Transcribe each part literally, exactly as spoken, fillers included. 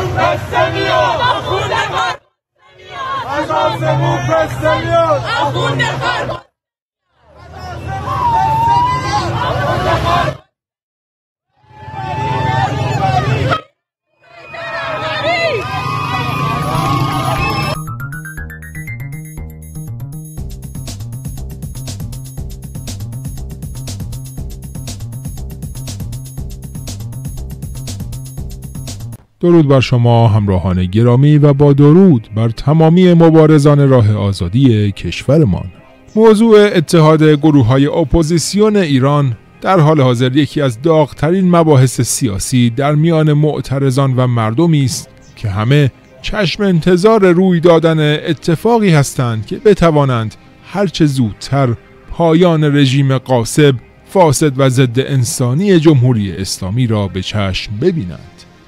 پسته میاد آخونده خر از آسمون پسته میاد آخونده خر درود بر شما همراهان گرامی و با درود بر تمامی مبارزان راه آزادی کشورمان. موضوع اتحاد گروه‌های اپوزیسیون ایران در حال حاضر یکی از داغ‌ترین مباحث سیاسی در میان معترضان و مردمی است که همه چشم انتظار روی دادن اتفاقی هستند که بتوانند هرچه زودتر پایان رژیم غاصب، فاسد و ضد انسانی جمهوری اسلامی را به چشم ببینند.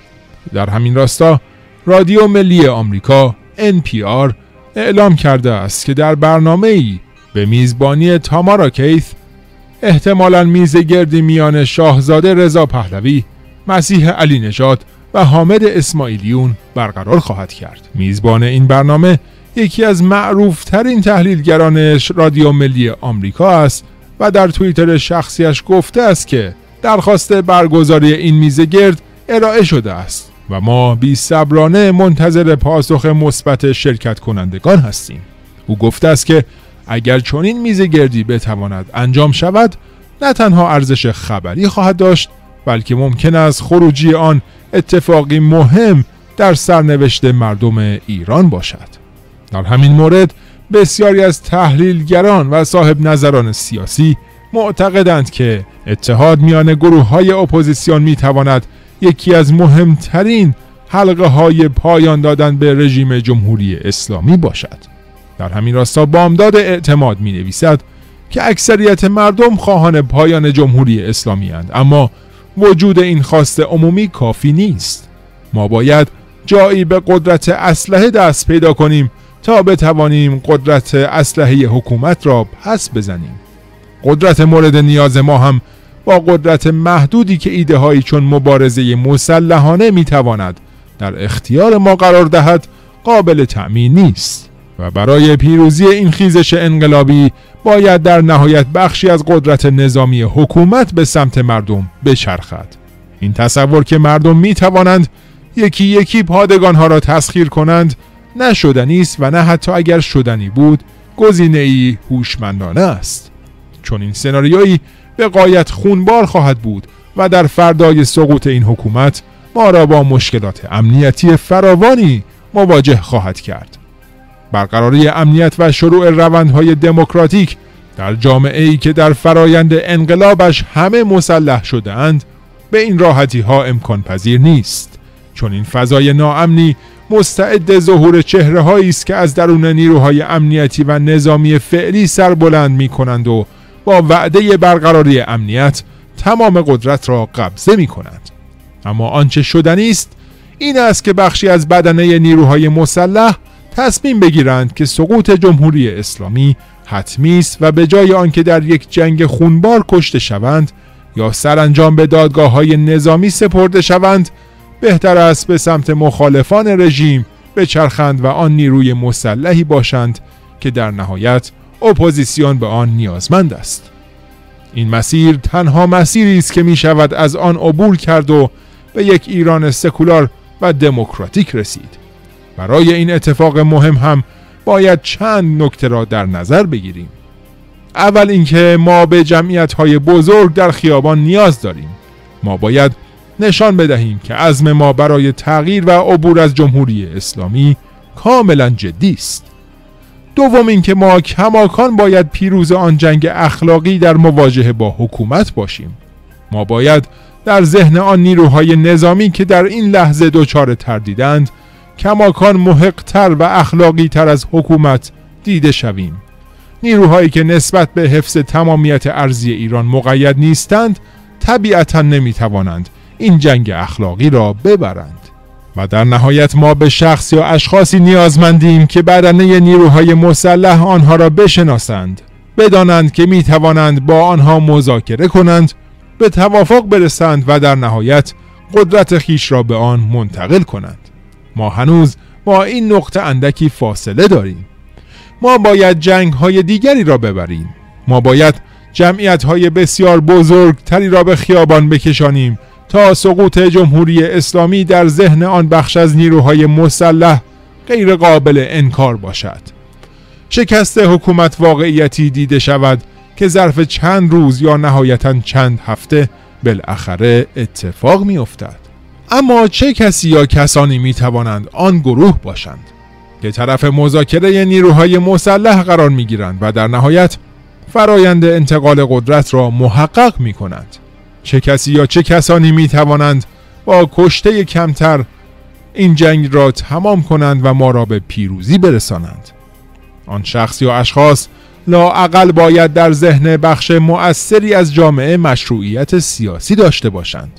در همین راستا رادیو ملی آمریکا ان پی آر اعلام کرده است که در برنامه‌ای به میزبانی تامارا کیث احتمالاً میز گردی میان شاهزاده رضا پهلوی، مسیح علی نژاد و حامد اسماعیلیون برقرار خواهد کرد. میزبان این برنامه یکی از معروفترین تحلیلگران رادیو ملی آمریکا است و در توییتر شخصیش گفته است که درخواست برگزاری این میز گرد ارائه شده است و ما بی‌صبرانه منتظر پاسخ مثبت شرکت کنندگان هستیم. او گفته است که اگر چنین میز گردی بتواند انجام شود، نه تنها ارزش خبری خواهد داشت، بلکه ممکن است خروجی آن اتفاقی مهم در سرنوشت مردم ایران باشد. در همین مورد بسیاری از تحلیلگران و صاحب نظران سیاسی معتقدند که اتحاد میان گروه‌های اپوزیسیون میتواند یکی از مهمترین حلقه های پایان دادن به رژیم جمهوری اسلامی باشد. در همین راستا بامداد اعتماد می نویسد که اکثریت مردم خواهان پایان جمهوری اسلامی اند، اما وجود این خواست عمومی کافی نیست. ما باید جایی به قدرت اسلحه دست پیدا کنیم تا بتوانیم قدرت اسلحه حکومت را پس بزنیم. قدرت مورد نیاز ما هم با قدرت محدودی که ایده هایی چون مبارزه مسلحانه میتواند در اختیار ما قرار دهد قابل تأمین نیست و برای پیروزی این خیزش انقلابی باید در نهایت بخشی از قدرت نظامی حکومت به سمت مردم بچرخد. این تصور که مردم میتوانند یکی یکی پادگانها را تسخیر کنند نشدنی است و نه حتی اگر شدنی بود گزینه‌ای هوشمندانه است، چون این سناریویی به غایت خونبار خواهد بود و در فردای سقوط این حکومت ما را با مشکلات امنیتی فراوانی مواجه خواهد کرد. برقراری امنیت و شروع روندهای دموکراتیک در جامعه‌ای که در فرایند انقلابش همه مسلح شده‌اند به این راحتی ها امکان پذیر نیست، چون این فضای ناامنی مستعد ظهور چهره‌هایی است که از درون نیروهای امنیتی و نظامی فعلی سر بلند می‌کنند و با وعده برقراری امنیت تمام قدرت را قبضه می کنند. اما آنچه شدنی است این است که بخشی از بدنه نیروهای مسلح تصمیم بگیرند که سقوط جمهوری اسلامی حتمی است و به جای آنکه در یک جنگ خونبار کشته شوند یا سرانجام به دادگاه‌های نظامی سپرده شوند، بهتر است به سمت مخالفان رژیم بچرخند و آن نیروی مسلحی باشند که در نهایت اپوزیسیون به آن نیازمند است. این مسیر تنها مسیری است که می شود از آن عبور کرد و به یک ایران سکولار و دموکراتیک رسید. برای این اتفاق مهم هم باید چند نکته را در نظر بگیریم. اول اینکه ما به جمعیت‌های بزرگ در خیابان نیاز داریم. ما باید نشان بدهیم که عزم ما برای تغییر و عبور از جمهوری اسلامی کاملا جدی است. دوم اینکه ما کماکان باید پیروز آن جنگ اخلاقی در مواجهه با حکومت باشیم. ما باید در ذهن آن نیروهای نظامی که در این لحظه دچار تردیدند کماکان محق‌تر و اخلاقی تر از حکومت دیده شویم. نیروهایی که نسبت به حفظ تمامیت ارضی ایران مقید نیستند طبیعتاً نمیتوانند این جنگ اخلاقی را ببرند. و در نهایت ما به شخص یا اشخاصی نیازمندیم که بدنه نیروهای مسلح آنها را بشناسند، بدانند که می توانند با آنها مذاکره کنند، به توافق برسند و در نهایت قدرت خیش را به آن منتقل کنند. ما هنوز با این نقطه اندکی فاصله داریم. ما باید جنگ های دیگری را ببریم. ما باید جمعیت های بسیار بزرگتری را به خیابان بکشانیم تا سقوط جمهوری اسلامی در ذهن آن بخش از نیروهای مسلح غیر قابل انکار باشد. شکست حکومت واقعیتی دیده شود که ظرف چند روز یا نهایتاً چند هفته بالاخره اتفاق می افتد. اما چه کسی یا کسانی می توانند آن گروه باشند که طرف مذاکره نیروهای مسلح قرار می گیرند و در نهایت فرایند انتقال قدرت را محقق می کنند؟ چه کسی یا چه کسانی می توانند با کشته کمتر این جنگ را تمام کنند و ما را به پیروزی برسانند؟ آن شخص یا اشخاص لااقل باید در ذهن بخش مؤثری از جامعه مشروعیت سیاسی داشته باشند.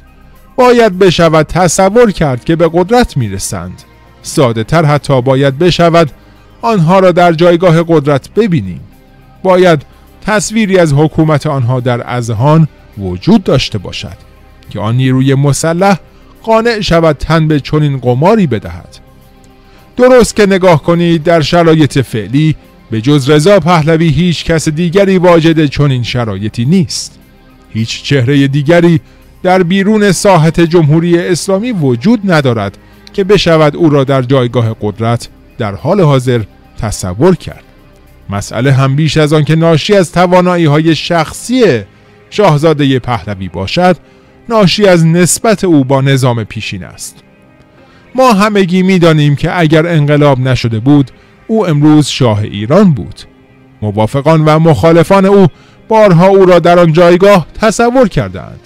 باید بشود تصور کرد که به قدرت می رسند. ساده تر حتی باید بشود آنها را در جایگاه قدرت ببینیم. باید تصویری از حکومت آنها در اذهان وجود داشته باشد که آن نیروی مسلح قانع شود تن به چنین قماری بدهد. درست که نگاه کنید در شرایط فعلی به جز رضا پهلوی هیچ کس دیگری واجد چنین شرایطی نیست. هیچ چهره دیگری در بیرون ساحت جمهوری اسلامی وجود ندارد که بشود او را در جایگاه قدرت در حال حاضر تصور کرد. مسئله هم بیش از آن که ناشی از توانایی‌های شخصی شاهزاده پهلوی باشد، ناشی از نسبت او با نظام پیشین است. ما همگی می‌دانیم که اگر انقلاب نشده بود، او امروز شاه ایران بود. موافقان و مخالفان او بارها او را در آن جایگاه تصور کردند.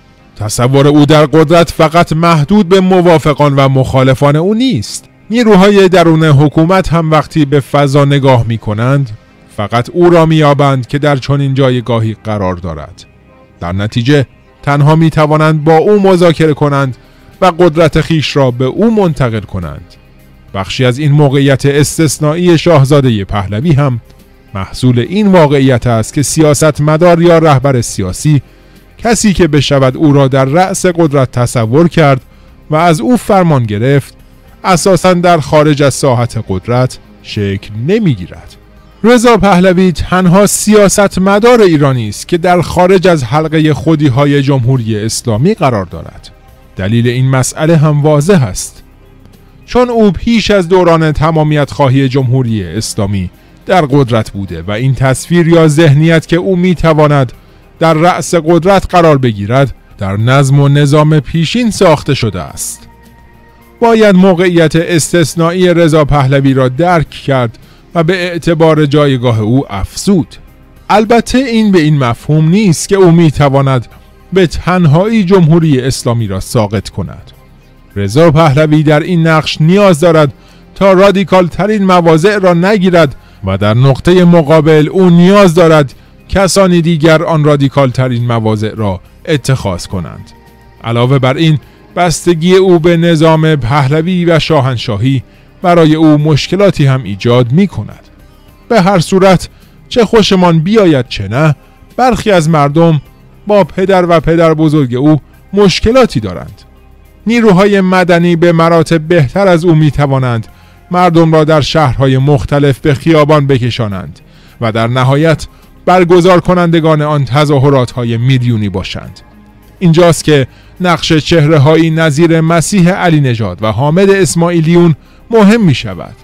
تصور او در قدرت فقط محدود به موافقان و مخالفان او نیست. نیروهای درون حکومت هم وقتی به فضا نگاه می کنند فقط او را می یابند که در چنین جایگاهی قرار دارد. در نتیجه تنها می توانند با او مذاکره کنند و قدرت خیش را به او منتقل کنند. بخشی از این موقعیت استثنایی شاهزاده پهلوی هم محصول این واقعیت است که سیاستمدار یا رهبر سیاسی، کسی که بشود او را در رأس قدرت تصور کرد و از او فرمان گرفت، اساساً در خارج از ساحت قدرت شکل نمیگیرد. رضا پهلوی تنها سیاستمدار ایرانی است که در خارج از حلقه خودی‌های جمهوری اسلامی قرار دارد. دلیل این مسئله هم واضح است. چون او پیش از دوران تمامیت خواهی جمهوری اسلامی در قدرت بوده و این تصویر یا ذهنیت که او میتواند در رأس قدرت قرار بگیرد در نظم و نظام پیشین ساخته شده است. باید موقعیت استثنایی رضا پهلوی را درک کرد و به اعتبار جایگاه او افزود. البته این به این مفهوم نیست که او میتواند به تنهایی جمهوری اسلامی را ساقط کند. رضا پهلوی در این نقش نیاز دارد تا رادیکال ترین مواضع را نگیرد و در نقطه مقابل او نیاز دارد کسانی دیگر آن رادیکال ترین مواضع را اتخاذ کنند. علاوه بر این، بستگی او به نظام پهلوی و شاهنشاهی برای او مشکلاتی هم ایجاد می کند. به هر صورت چه خوشمان بیاید چه نه، برخی از مردم با پدر و پدر بزرگ او مشکلاتی دارند. نیروهای مدنی به مراتب بهتر از او می توانند مردم را در شهرهای مختلف به خیابان بکشانند و در نهایت برگزار کنندگان آن تظاهرات های میلیونی باشند. اینجاست که نقش چهره هایی نظیر مسیح علی نژاد و حامد اسماعیلیون مهم می شود.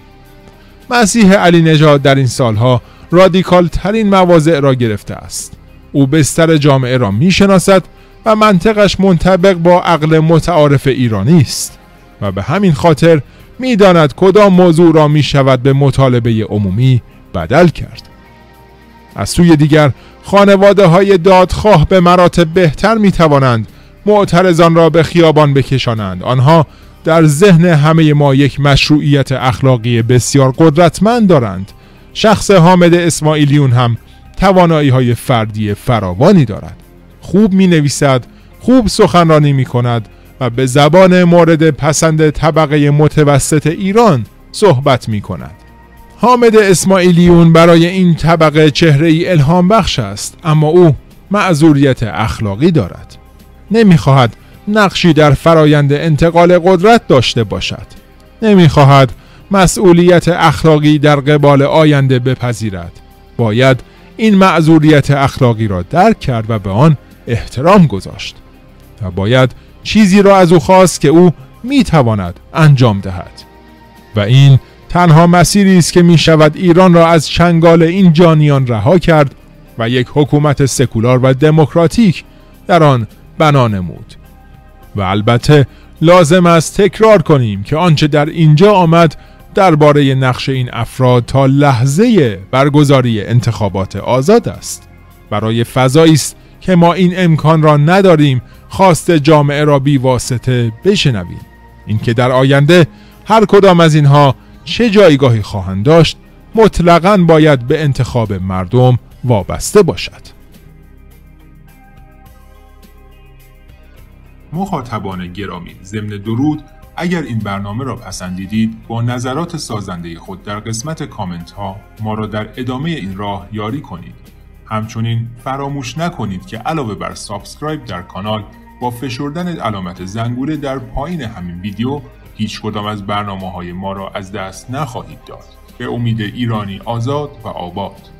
مسیح علی نژاد در این سالها رادیکال ترین مواضع را گرفته است. او بستر جامعه را می شناسد و منطقش منطبق با عقل متعارف ایرانی است و به همین خاطر می داند کدام موضوع را می شود به مطالبه عمومی بدل کرد. از سوی دیگر خانواده های دادخواه به مراتب بهتر می توانند معترضان را به خیابان بکشانند. آنها در ذهن همه ما یک مشروعیت اخلاقی بسیار قدرتمند دارند. شخص حامد اسماعیلیون هم توانایی های فردی فراوانی دارد. خوب می نویسد، خوب سخنرانی می کند و به زبان مورد پسند طبقه متوسط ایران صحبت می کند. حامد اسماعیلیون برای این طبقه چهره‌ای الهام بخش است، اما او معذوریت اخلاقی دارد. نمی‌خواهد نقشی در فرایند انتقال قدرت داشته باشد. نمیخواهد مسئولیت اخلاقی در قبال آینده بپذیرد. باید این معذوریت اخلاقی را درک کرد و به آن احترام گذاشت و باید چیزی را از او خواست که او میتواند انجام دهد و این تنها مسیری است که میشود ایران را از چنگال این جانیان رها کرد و یک حکومت سکولار و دموکراتیک در آن بنا نمود. و البته لازم است تکرار کنیم که آنچه در اینجا آمد درباره نقش این افراد تا لحظه برگزاری انتخابات آزاد است. برای فضایی است که ما این امکان را نداریم خواست جامعه را بی واسطه بشنویم. اینکه در آینده هر کدام از اینها چه جایگاهی خواهند داشت مطلقاً باید به انتخاب مردم وابسته باشد. مخاطبان گرامی، ضمن درود، اگر این برنامه را پسندیدید با نظرات سازنده خود در قسمت کامنت ها ما را در ادامه این راه یاری کنید. همچنین فراموش نکنید که علاوه بر سابسکرایب در کانال با فشردن علامت زنگوله در پایین همین ویدیو هیچ کدام از برنامه های ما را از دست نخواهید داد. به امید ایرانی آزاد و آباد.